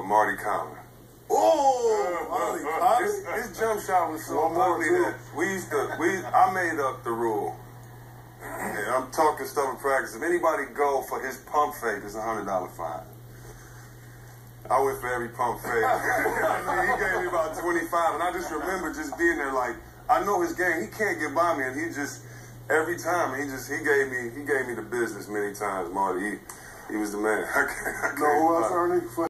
Marty Conlon. His jump shot was so ugly that I made up the rule. And I'm talking stuff in practice. If anybody go for his pump fake, it's $100 fine. I went for every pump fake. He gave me about 25, and I just remember just being there like, I know his game. He can't get by me, and he just every time he gave me the business many times. Marty, he was the man. No, who else, Ernie?